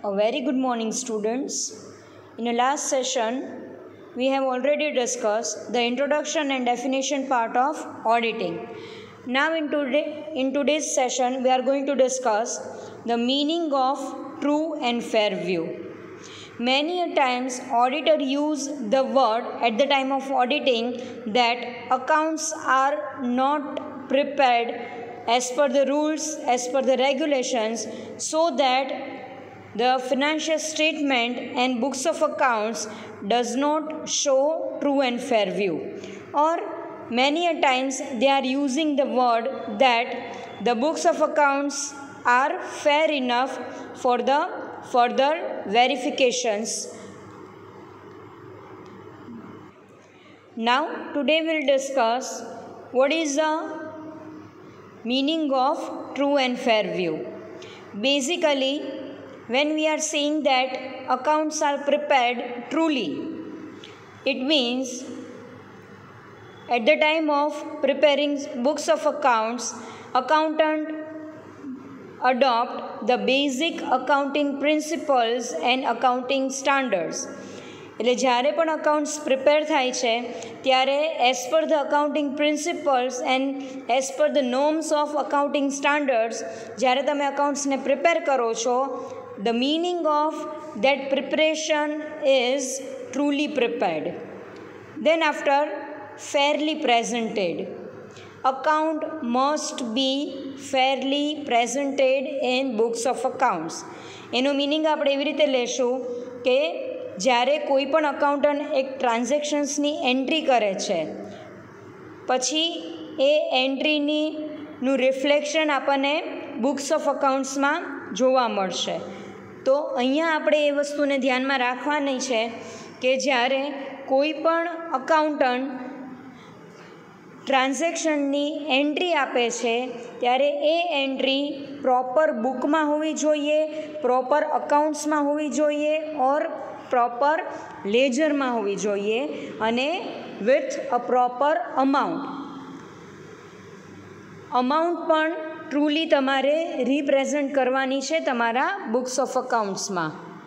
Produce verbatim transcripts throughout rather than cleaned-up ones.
A very good morning, students. In the last session, we have already discussed the introduction and definition part of auditing. Now, in, today, in today's session, we are going to discuss the meaning of true and fair view. Many a times, auditor use the word at the time of auditing that accounts are not prepared as per the rules, as per the regulations, so that the financial statement and books of accounts does not show true and fair view. Or many a times they are using the word that the books of accounts are fair enough for the further verifications. Now today we'll discuss what is the meaning of true and fair view. Basically, when we are saying that accounts are prepared truly, it means at the time of preparing books of accounts, accountant adopt the basic accounting principles and accounting standards. એટલે જ્યારે પણ accounts prepare થાય છે ત્યારે as per the accounting principles and as per the norms of accounting standards જ્યારે તમે અકાઉન્ટ્સને prepare કરો છો, the meaning of that preparation is truly prepared. Then after, fairly presented. Account must be fairly presented in books of accounts. એનો meaning આપણે એવી રીતે લેશું કે જ્યારે કોઈ પણ અકાઉન્ટન્ટ એક ટ્રાન્ઝેક્શન્સની એન્ટ્રી કરે છે, પછી એ એન્ટ્રીની નું રિફ્લેક્શન આપણને બુક્સ ઓફ અકાઉન્ટ્સમાં જોવા મળશે. તો અહીંયા આપણે એ વસ્તુને ધ્યાનમાં રાખવાની છે કે જ્યારે કોઈ પણ અકાઉન્ટન્ટ ટ્રાન્ઝેક્શનની એન્ટ્રી આપે છે ત્યારે એ એન્ટ્રી પ્રોપર બુકમાં હોવી જોઈએ, પ્રોપર અકાઉન્ટ્સમાં હોવી જોઈએ ઓર પ્રોપર લેજરમાં હોવી જોઈએ અને with a proper amount. Amount પણ ટ્રુલી તમારે રિપ્રેઝન્ટ કરવાની છે તમારા બુક્સ ઓફ અકાઉન્ટ્સમાં.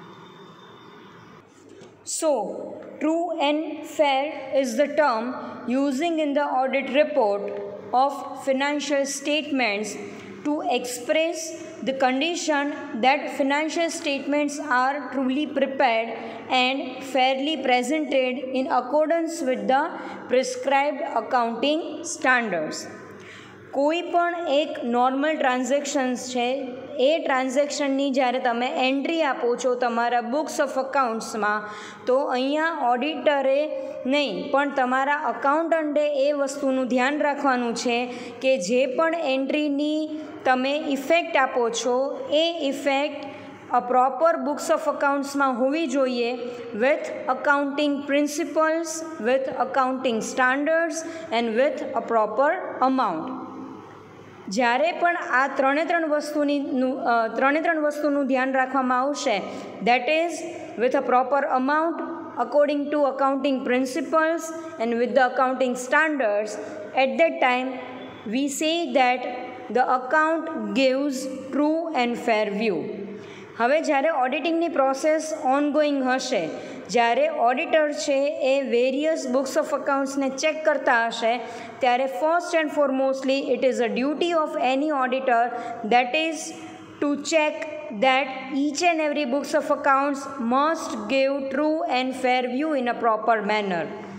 So true and fair is the term using in the audit report of financial statements to express the condition that financial statements are truly prepared and fairly presented in accordance with the prescribed accounting standards. કોઈ પણ એક normal transactions છે, એ ટ્રાન્ઝેક્શનની જ્યારે તમે entry આપો છો તમારા books of અકાઉન્ટ્સમાં, તો અહીંયા ઓડિટરે નહીં પણ તમારા અકાઉન્ટન્ટે એ વસ્તુનું ધ્યાન રાખવાનું છે કે જે પણ એન્ટ્રીની તમે ઇફેક્ટ આપો છો એ effect a proper books of અકાઉન્ટ્સમાં હોવી જોઈએ with accounting principles, with accounting standards and with a proper amount. જ્યારે પણ આ ત્રણે ત્રણ વસ્તુની ત્રણે ત્રણ વસ્તુનું ધ્યાન રાખવામાં આવશે, that is with a proper amount according to accounting principles and with the accounting standards, at that time we say that the account gives true and fair view. હવે જ્યારે ઓડિટિંગની પ્રોસેસ ઓનગોઈંગ હશે, જ્યારે ઓડિટર છે એ various books of અકાઉન્ટ્સને check કરતા હશે, ત્યારે first and foremostly it is a duty of any auditor that is to check that each and every books of accounts must give true and fair view in a proper manner.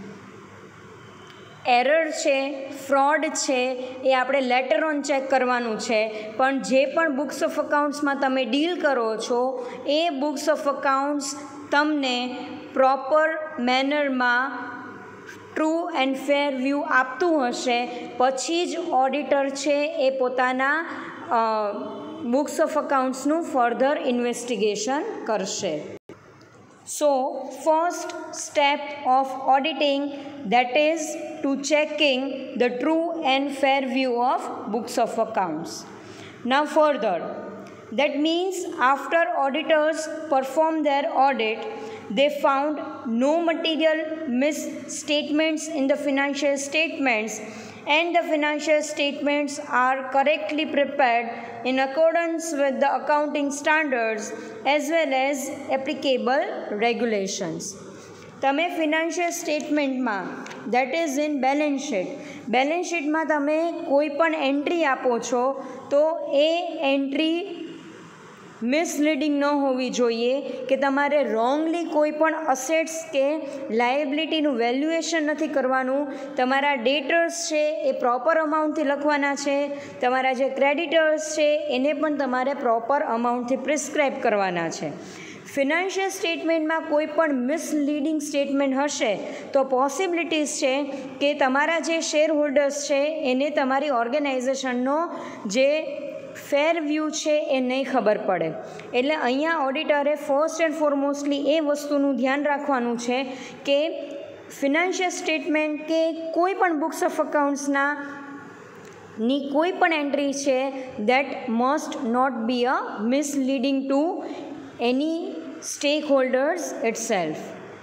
Error છે, fraud છે, એ આપણે letter on check કરવાનું છે, પણ જે પણ books of અકાઉન્ટ્સમાં તમે ડીલ કરો છો એ બુક્સ ઓફ અકાઉન્ટ્સ તમને પ્રોપર મેનરમાં ટ્રુ એન્ડ ફેર વ્યૂ આપતું હશે, પછી જ ઓડિટર છે એ પોતાના બુક્સ ઓફ અકાઉન્ટ્સનું ફર્ધર ઇન્વેસ્ટિગેશન કરશે. So, first step of auditing, that is to checking the true and fair view of books of accounts. Now further, that means after auditors perform their audit, they found no material misstatements in the financial statements and the financial statements are correctly prepared in accordance with the accounting standards as well as applicable regulations. તમે financial સ્ટેટમેન્ટમાં that is in balance sheet balance શીટમાં તમે કોઈ પણ entry આપો છો તો એ entry misleading ન હોવી જોઈએ કે તમારે રોંગલી કોઈ પણ અસેટ્સ કે લાયબિલિટીનું વેલ્યુએશન નથી કરવાનું. તમારા ડેટર્સ છે એ પ્રોપર અમાઉન્ટથી લખવાના છે, તમારા જે ક્રેડિટર્સ છે એને પણ તમારે પ્રોપર અમાઉન્ટથી પ્રિસ્ક્રાઇબ કરવાના છે. ફિનાન્શિયલ સ્ટેટમેન્ટમાં કોઈ પણ મિસલીડિંગ સ્ટેટમેન્ટ હશે તો પોસિબિલિટીઝ છે કે તમારા જે શેર હોલ્ડર્સ છે એને તમારી ઓર્ગેનાઇઝેશનનો જે ફેર વ્યૂ છે એ નહીં ખબર પડે. એટલે અહીંયા ઓડિટરે ફર્સ્ટ એન્ડ ફોરમોસ્ટલી એ વસ્તુનું ધ્યાન રાખવાનું છે કે ફિનાન્શિયલ સ્ટેટમેન્ટ કે કોઈ પણ બુક્સ ઓફ અકાઉન્ટ્સના ની કોઈ પણ એન્ટ્રી છે that must not be a misleading to any stakeholders itself.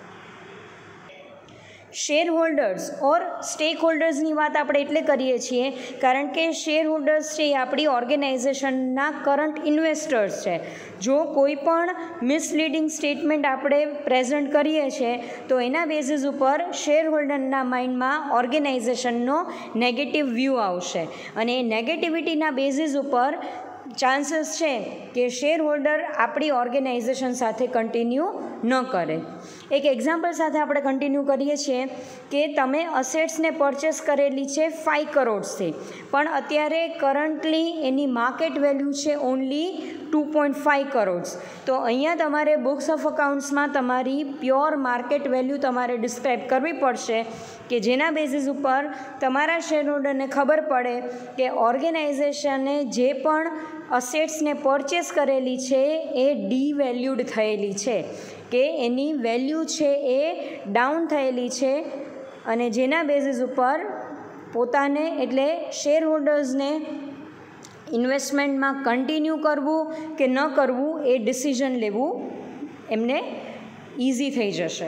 Shareholders or સ્ટેક હોલ્ડર્સની વાત આપણે એટલે કરીએ છીએ કારણ કે શેર હોલ્ડર્સ છે એ આપણી ઓર્ગેનાઇઝેશનના કરંટ ઇન્વેસ્ટર્સ છે. જો કોઈ પણ મિસલીડિંગ સ્ટેટમેન્ટ આપણે પ્રેઝન્ટ કરીએ છીએ તો એના બેઝિસ ઉપર શેર હોલ્ડરના માઇન્ડમાં ઓર્ગેનાઇઝેશનનો નેગેટિવ વ્યૂ આવશે અને એ નેગેટિવિટીના બેઝિસ ઉપર ચાન્સીસ છે કે શેર હોલ્ડર આપણી ઓર્ગેનાઇઝેશન સાથે કન્ટિન્યુ ન કરે. એક એક્ઝામ્પલ સાથે આપણે કન્ટિન્યુ કરીએ છીએ કે તમે અસેટ્સને પરચેસ કરેલી છે ફાઇવ કરોડ્સથી પણ અત્યારે કરન્ટલી એની માર્કેટ વેલ્યુ છે only two point five crores. તો અહીંયા તમારે બુક્સ ઓફ અકાઉન્ટ્સમાં તમારી પ્યોર માર્કેટ વેલ્યુ તમારે ડિસ્ક્રાઇબ કરવી પડશે કે જેના બેઝિસ ઉપર તમારા શેર હોલ્ડરને ખબર પડે કે ઓર્ગેનાઇઝેશને જે પણ અસેટ્સને પરચેસ કરેલી છે એ ડીવેલ્યુડ થયેલી છે કે એની વેલ્યુ છે એ ડાઉન થયેલી છે અને જેના બેઝિસ ઉપર પોતાને એટલે શેર હોલ્ડર્સને ઇન્વેસ્ટમેન્ટમાં કન્ટિન્યુ કરવું કે ન કરવું એ ડિસિઝન લેવું એમને ઇઝી થઈ જશે.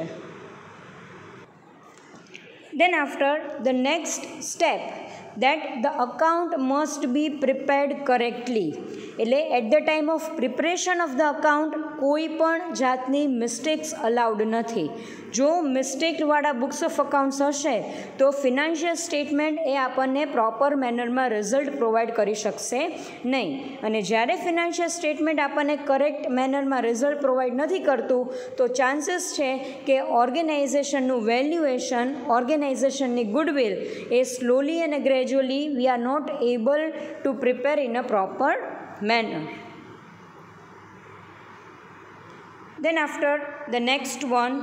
Then after the next step that the account must be prepared correctly. એટલે at the time of preparation of the account કોઈ પણ જાતની મિસ્ટેક્સ અલાઉડ નથી. જો મિસ્ટેકવાળા બુક્સ ઓફ અકાઉન્ટ્સ હશે તો ફિનાન્શિયલ સ્ટેટમેન્ટ એ આપણને પ્રોપર મેનરમાં રિઝલ્ટ પ્રોવાઈડ કરી શકશે નહીં. અને જ્યારે ફિનાન્શિયલ સ્ટેટમેન્ટ આપણને કરેક્ટ મેનરમાં રિઝલ્ટ પ્રોવાઈડ નથી કરતું તો ચાન્સીસ છે કે ઓર્ગેનાઇઝેશનનું વેલ્યુએશન ઓર્ગેનાઇઝેશનની ગુડવિલ એ સ્લોલી અને gradually we are not able to prepare in a proper manner. Then after the next one,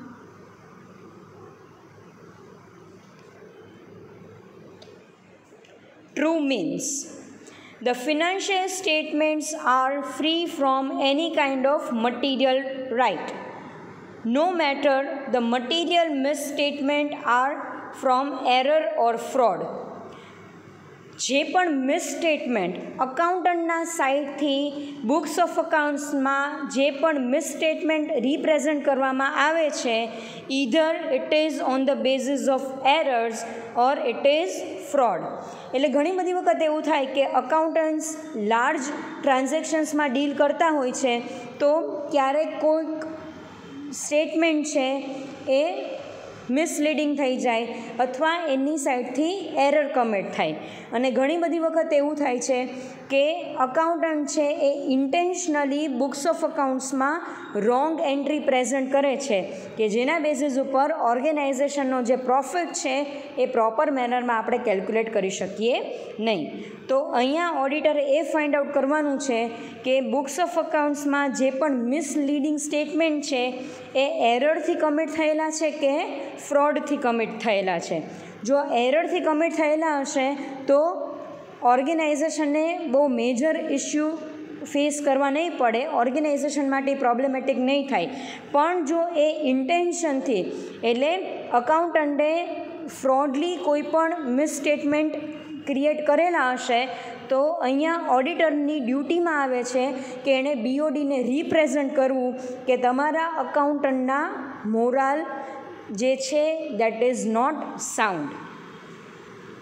true means. The financial statements are free from any kind of material right. No matter the material misstatement are from error or fraud. જે પણ મિસસ્ટેટમેન્ટ અકાઉન્ટન્ટના સાઇડથી books of અકાઉન્ટ્સમાં જે પણ મિસસ્ટેટમેન્ટ represent કરવામાં આવે છે either it is on the basis of errors or it is fraud. એટલે ઘણી બધી વખત એવું થાય કે અકાઉન્ટન્ટ્સ લાર્જ ટ્રાન્ઝેક્શન્સમાં ડીલ કરતા હોય છે તો ક્યારેક કોઈક સ્ટેટમેન્ટ છે એ મિસલીડિંગ થઈ જાય અથવા એની સાઈડથી એરર કમિટ થાય. અને ઘણી બધી વખત એવું થાય છે કે અકાઉન્ટન્ટ છે એ ઇન્ટેન્શનલી બુક્સ ઓફ અકાઉન્ટ્સમાં રોંગ એન્ટ્રી પ્રેઝન્ટ કરે છે કે જેના બેઝિસ ઉપર ઓર્ગેનાઇઝેશનનો જે પ્રોફિટ છે એ પ્રોપર મેનરમાં આપણે કેલ્ક્યુલેટ કરી શકીએ નહીં. તો અહીંયા ઓડિટરે એ ફાઇન્ડ આઉટ કરવાનું છે કે બુક્સ ઓફ અકાઉન્ટ્સમાં જે પણ મિસલીડિંગ સ્ટેટમેન્ટ છે એ એરરથી કમિટ થયેલા છે કે ફ્રોડથી કમિટ થયેલા છે. જો એરરથી કમિટ થયેલા હશે તો ઓર્ગેનાઇઝેશનને બહુ મેજર ઇસ્યુ ફેસ કરવા નહીં પડે, ઓર્ગેનાઇઝેશન માટે પ્રોબ્લેમેટિક નહીં થાય. પણ જો એ ઇન્ટેન્શનથી એટલે અકાઉન્ટન્ટે ફ્રોડલી કોઈ પણ મિસસ્ટેટમેન્ટ ક્રિએટ કરેલા હશે તો અહીંયા ઓડિટરની ડ્યુટીમાં આવે છે કે એણે બીઓડીને રિપ્રેઝન્ટ કરવું કે તમારા અકાઉન્ટન્ટના મોરાલ જે છે that is not sound.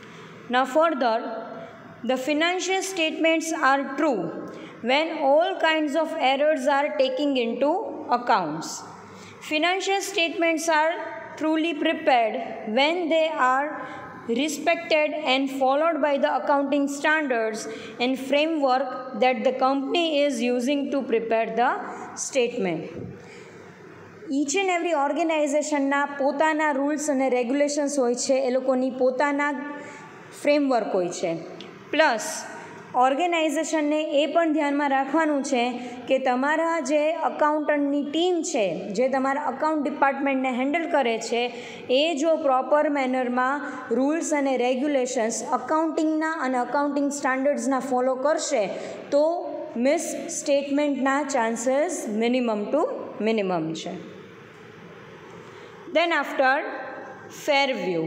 Now further, the financial statements are true when all kinds of errors are taken into accounts. Financial statements are truly prepared when they are respected and followed by the accounting standards and framework that the company is using to prepare the statement. Each and every ઓર્ગેનાઇઝેશનના પોતાના rules અને regulations હોય છે, એ લોકોની પોતાના framework હોય છે. Plus ઓર્ગેનાઇઝેશનને એ પણ ધ્યાનમાં રાખવાનું છે કે તમારા જે અકાઉન્ટન્ટની ટીમ છે, જે તમારા અકાઉન્ટ ડિપાર્ટમેન્ટને હેન્ડલ કરે છે, એ જો પ્રોપર મેનરમાં રૂલ્સ અને રેગ્યુલેશન્સ અકાઉન્ટિંગના અને અકાઉન્ટિંગ સ્ટાન્ડર્ડ્સના ફોલો કરશે તો મિસ સ્ટેટમેન્ટના ચાન્સીસ મિનિમમ ટુ મિનિમમ છે. Then after, fair view.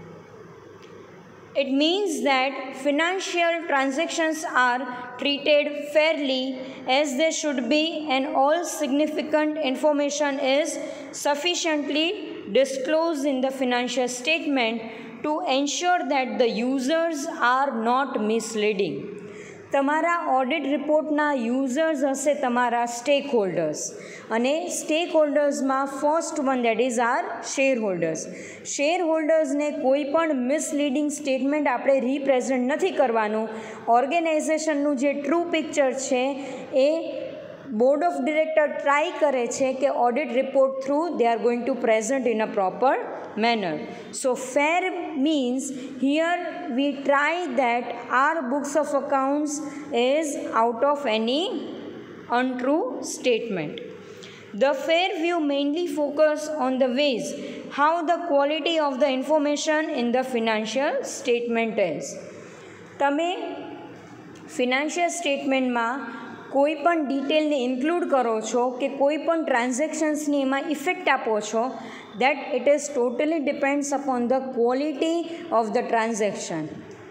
It means that financial transactions are treated fairly as they should be and all significant information is sufficiently disclosed in the financial statement to ensure that the users are not misleading. તમારા audit રિપોર્ટના users હશે તમારા stakeholders, અને સ્ટેક હોલ્ડર્સમાં first one that is are shareholders. શેર હોલ્ડર્સને કોઈ પણ મિસલીડિંગ સ્ટેટમેન્ટ આપણે રિપ્રેઝન્ટ નથી કરવાનું. ઓર્ગેનાઇઝેશનનું જે ટ્રુ પિક્ચર છે એ બોર્ડ ઓફ ડિરેક્ટર ટ્રાય કરે છે કે audit report through they are going to present in a proper manner. So fair means here we try that our books of accounts is out of any untrue statement. The fair view mainly focus on the ways how the quality of the information in the financial statement is. તમે financial સ્ટેટમેન્ટમાં કોઈ પણ ડિટેલને include કરો છો કે કોઈ પણ ટ્રાન્ઝેક્શન્સની એમાં ઇફેક્ટ આપો છો, that it is totally depends upon the quality of the transaction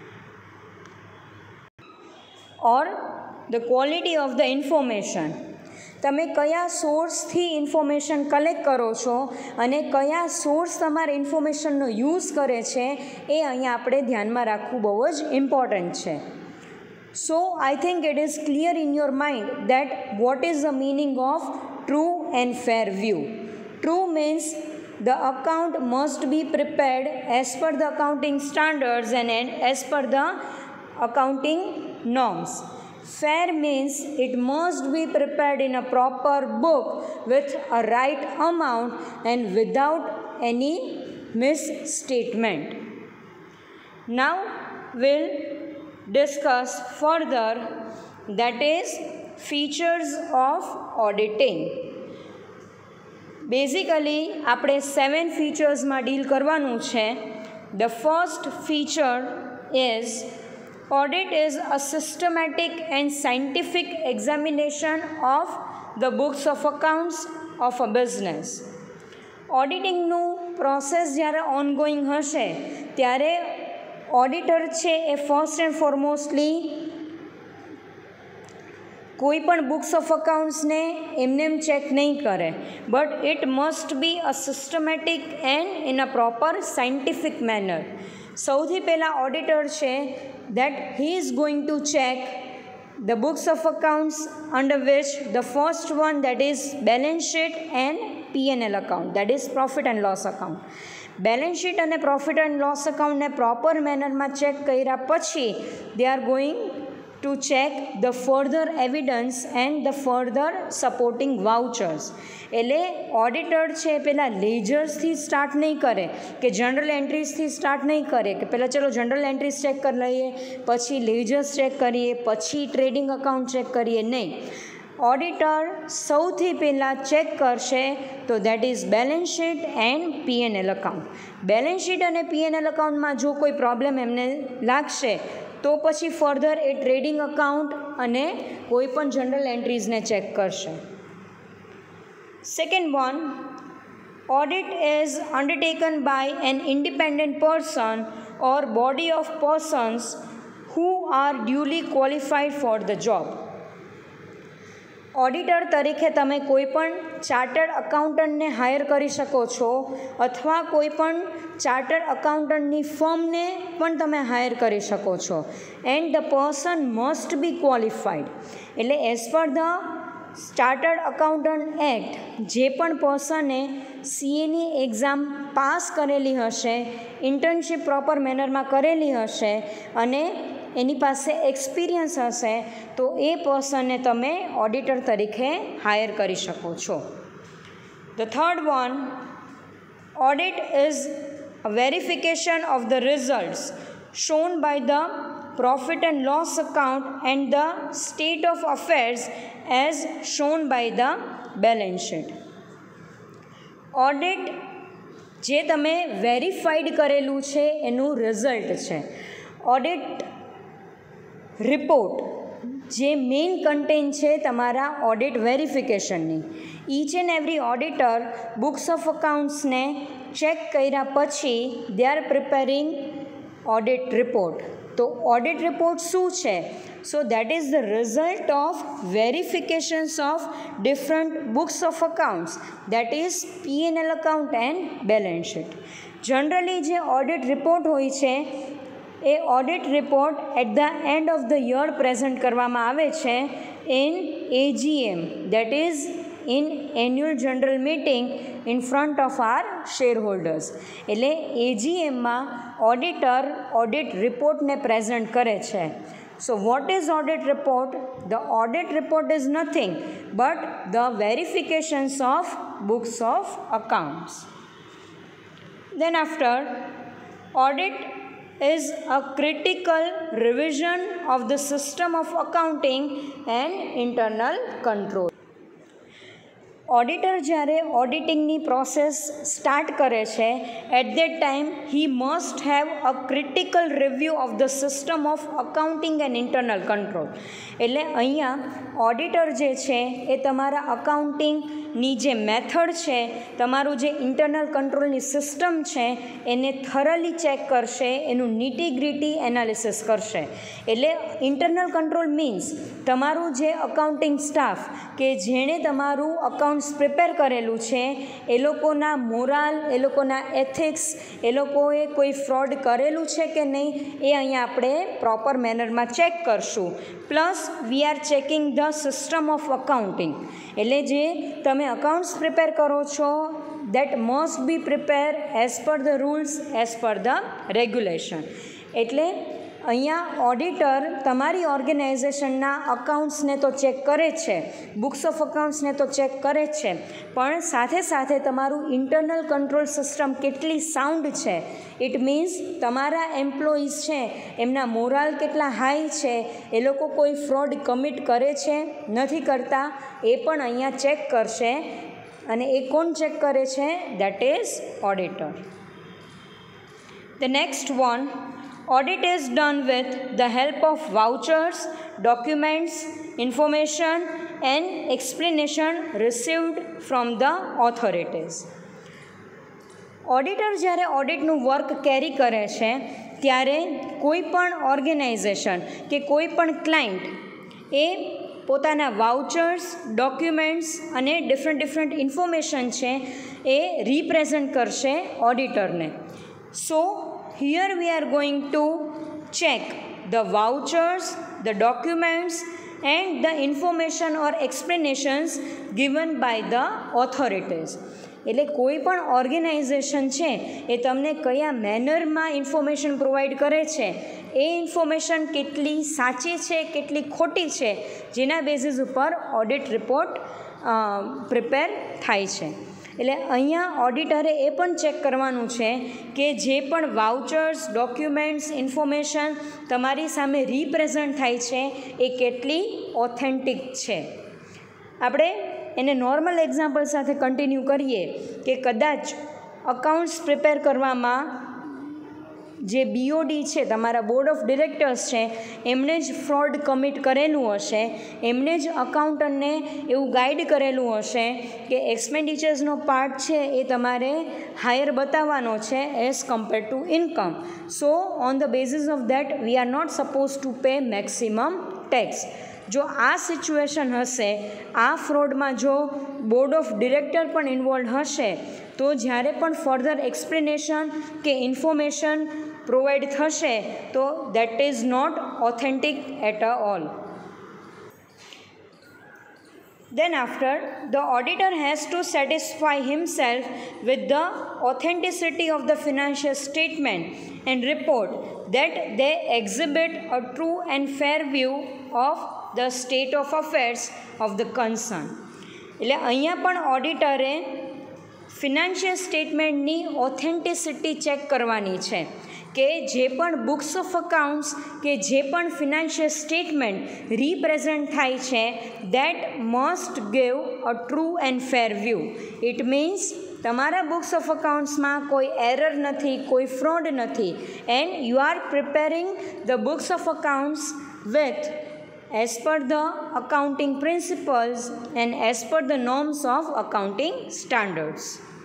or the quality of the information. તમે કયા સોર્સથી ઇન્ફોર્મેશન કલેક્ટ કરો છો અને કયા સોર્સ તમારા ઇન્ફોર્મેશનનો યુઝ કરે છે, એ અહીંયા આપણે ધ્યાનમાં રાખવું બહુ જ ઇમ્પોર્ટન્ટ છે. So I think it is clear in your mind that what is the meaning of true and fair view. True means the account must be prepared as per the accounting standards and as per the accounting norms. Fair means it must be prepared in a proper book with a right amount and without any misstatement. Now we'll discuss further, that is features of auditing. Basically આપણે seven ફીચર્સમાં deal કરવાનું છે. The first feature is audit is a systematic and scientific examination of the books of accounts of a business. ઓડિટિંગનું process જ્યારે ongoing હશે ત્યારે auditor છે એ first and ફોરમોસ્ટલી કોઈ પણ બુક્સ ઓફ અકાઉન્ટ્સને એમને એમ ચેક નહીં કરે, but it must be a systematic and in a proper scientific manner. સૌથી પહેલાં ઓડિટર છે that he is going to check the books of accounts under which the first one that is balance sheet and P N L account, that is profit and loss account. Balance sheet અને profit and loss અકાઉન્ટને proper મેનરમાં check કર્યા પછી they are going to check the further evidence and the further supporting vouchers. એટલે auditor છે પહેલાં લેજર્સથી start નહીં કરે કે જનરલ એન્ટ્રીઝથી સ્ટાર્ટ નહીં કરે કે પહેલાં ચલો જનરલ એન્ટ્રીઝ ચેક કરી લઈએ, પછી લેજર્સ ચેક કરીએ, પછી ટ્રેડિંગ અકાઉન્ટ ચેક કરીએ, નહીં. ઓડિટર સૌથી પહેલાં ચેક કરશે તો that is balance sheet and P N L account. Balance sheet અને પી એન એલ અકાઉન્ટમાં જો કોઈ પ્રોબ્લેમ એમને લાગશે તો પછી ફર્ધર એ ટ્રેડિંગ અકાઉન્ટ અને કોઈ પણ જનરલ એન્ટ્રીઝને ચેક કરશે. Second one, audit is undertaken by an independent person or body of persons who are duly qualified for the job. Auditor તરીકે તમે કોઈ પણ ચાર્ટર્ડ અકાઉન્ટન્ટને હાયર કરી શકો છો અથવા કોઈ પણ ચાર્ટર્ડ અકાઉન્ટન્ટની ફર્મને પણ તમે હાયર કરી શકો છો. And the person must be qualified. એટલે as per the chartered accountant act જે પણ પર્સને સીએની એક્ઝામ પાસ કરેલી હશે, ઇન્ટર્નશીપ પ્રોપર મેનરમાં કરેલી હશે અને એની પાસે એક્સપિરિયન્સ હશે તો એ પર્સનને તમે ઓડિટર તરીકે હાયર કરી શકો છો. The third one, audit is a verification of the results shown by the profit and loss account and the state of affairs as shown by the balance sheet. Audit જે તમે verified કરેલું છે એનું result છે. Audit report જે main content છે તમારા audit વેરિફિકેશનની. Each and every auditor books of અકાઉન્ટ્સને ચેક કર્યા પછી they are preparing audit report. તો ઓડિટ રિપોર્ટ શું છે? So that is the result of verifications of different books of accounts, that is P and L account and balance sheet. Generally જે audit report હોય છે એ audit report at the end of the year present કરવામાં આવે છે in AGM, that is in annual general meeting in front of our shareholders. એટલે એજીએમમાં auditor audit રિપોર્ટને present કરે છે. So what is audit report? The audit report is nothing but the verifications of books of accounts. Then after, audit is a critical revision of the system of accounting and internal control. Auditor જ્યારે ઓડિટિંગની process start કરે છે at that time he must have a critical review of the system of accounting and internal control. એટલે અહીંયા auditor જે છે એ તમારા અકાઉન્ટિંગની જે મેથડ છે, તમારું જે ઇન્ટરનલ કંટ્રોલની સિસ્ટમ છે એને થરલી ચેક કરશે, એનું નીટી ગ્રીટી એનાલિસિસ કરશે. એટલે ઇન્ટરનલ કંટ્રોલ મીન્સ તમારું જે અકાઉન્ટિંગ સ્ટાફ કે જેણે તમારું અકાઉન્ટ પ્રિપેર કરેલું છે એ લોકોના મોરાલ, એ લોકોના એથિક્સ, એ લોકોએ કોઈ ફ્રોડ કરેલું છે કે નહીં એ અહીંયા આપણે પ્રોપર મેનરમાં ચેક કરશું. Plus we are checking the system of accounting. એટલે જે તમે અકાઉન્ટ્સ પ્રિપેર કરો છો that must be prepare as per the rules, as per the regulation. એટલે અહીંયા ઓડિટર તમારી ઓર્ગેનાઇઝેશનના અકાઉન્ટ્સને તો ચેક કરે જ છે, બુક્સ ઓફ અકાઉન્ટ્સને તો ચેક કરે જ છે, પણ સાથે સાથે તમારું ઇન્ટરનલ કંટ્રોલ સિસ્ટમ કેટલી સાઉન્ડ છે, ઇટ મીન્સ તમારા એમ્પ્લોઈઝ છે એમના મોરાલ કેટલા હાઈ છે, એ લોકો કોઈ ફ્રોડ કમિટ કરે છે નથી કરતા એ પણ અહીંયા ચેક કરશે. અને એ કોણ ચેક કરે છે? That is auditor. The next one, audit is done with the help of vouchers, documents, information and explanation received from the authorities. Auditor જ્યારે ઓડિટનું વર્ક કેરી કરે છે ત્યારે કોઈ પણ ઓર્ગેનાઇઝેશન કે કોઈ પણ ક્લાયન્ટ એ પોતાના વાઉચર્સ, ડોક્યુમેન્ટ્સ અને ડિફરન્ટ ડિફરન્ટ ઇન્ફોર્મેશન છે એ રિપ્રેઝન્ટ કરશે ઓડિટરને. સો here we are going to check the vouchers, the documents and the information or explanations given by the authorities. એટલે કોઈ પણ ઓર્ગેનાઇઝેશન છે એ તમને કયા મેનરમાં ઇન્ફોર્મેશન પ્રોવાઈડ કરે છે, એ ઇન્ફોર્મેશન કેટલી સાચી છે, કેટલી ખોટી છે, જેના બેઝિસ ઉપર ઓડિટ રિપોર્ટ પ્રિપેર થાય છે. એટલે અહીંયા ઓડિટરે એ પણ ચેક કરવાનું છે કે જે પણ વાઉચર્સ, ડોક્યુમેન્ટ્સ, ઇન્ફોર્મેશન તમારી સામે રિપ્રેઝન્ટ થાય છે એ કેટલી ઓથેન્ટિક છે. આપણે એને નોર્મલ એક્ઝામ્પલ સાથે કન્ટિન્યુ કરીએ કે કદાચ અકાઉન્ટ્સ પ્રિપેર કરવામાં જે બીઓડી છે, તમારા બોર્ડ ઓફ ડિરેક્ટર્સ છે, એમણે જ ફ્રોડ કમિટ કરેલું હશે, એમણે જ અકાઉન્ટન્ટને એવું ગાઈડ કરેલું હશે કે એક્સપેન્ડિચર્સનો પાર્ટ છે એ તમારે હાયર બતાવવાનો છે as compare to income. So on the basis of that we are not suppose to pay maximum tax. જો આ સિચ્યુએશન હશે, આ ફ્રોડમાં જો બોર્ડ ઓફ ડિરેક્ટર પણ ઇન્વોલ્વ હશે, તો જ્યારે પણ ફર્ધર એક્સપ્લેનેશન કે ઇન્ફોર્મેશન પ્રોવાઈડ થશે તો that is not authentic at all. Then after, the auditor has to satisfy himself with the authenticity of the financial statement and report that they exhibit a true and fair view of the state of affairs of the concern. એટલે અહીંયા પણ ઓડિટરે financial સ્ટેટમેન્ટની authenticity check કરવાની છે કે જે પણ બુક્સ ઓફ અકાઉન્ટ્સ કે જે પણ ફિનાન્શિયલ સ્ટેટમેન્ટ રિપ્રેઝન્ટ થાય છે that must give a true and fair view. It means તમારા બુક્સ ઓફ અકાઉન્ટ્સમાં કોઈ એરર નથી, કોઈ ફ્રોડ નથી, and you are preparing the books of accounts with as per the accounting principles and as per the norms of accounting standards.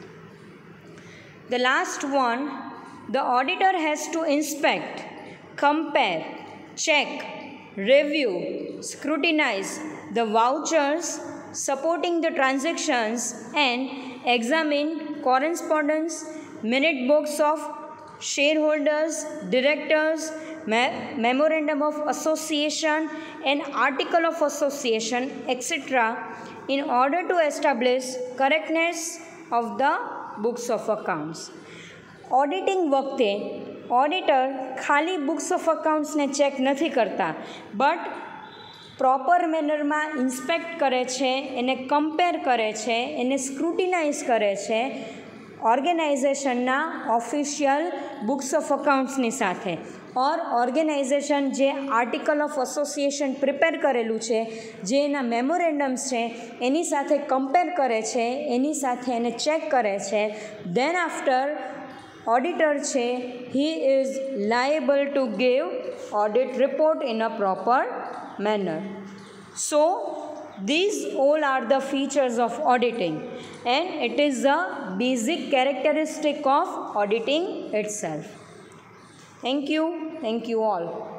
The last one, the auditor has to inspect, compare, check, review, scrutinize the vouchers supporting the transactions and examine correspondence, minute books of shareholders, directors, me- memorandum of association and article of association, et cetera, in order to establish correctness of the books of accounts. Auditing વખતે auditor ખાલી books of અકાઉન્ટ્સને check નથી કરતા, but proper મેનરમાં inspect કરે છે, એને compare કરે છે, એને સ્ક્રુટિનાઇઝ કરે છે ઓર્ગેનાઇઝેશનના ઓફિશિયલ બુક્સ ઓફ અકાઉન્ટ્સની સાથે, ઓર ઓર્ગેનાઇઝેશન જે આર્ટિકલ ઓફ એસોસિએશન પ્રિપેર કરેલું છે, જે એના મેમોરેન્ડમ્સ છે એની સાથે કમ્પેર કરે છે, એની સાથે એને ચેક કરે છે. દેન આફ્ટર ઓડિટર છે he is liable to give audit report in a proper manner. So these all are the features of auditing and it is the basic characteristic of auditing itself. Thank you. Thank you all.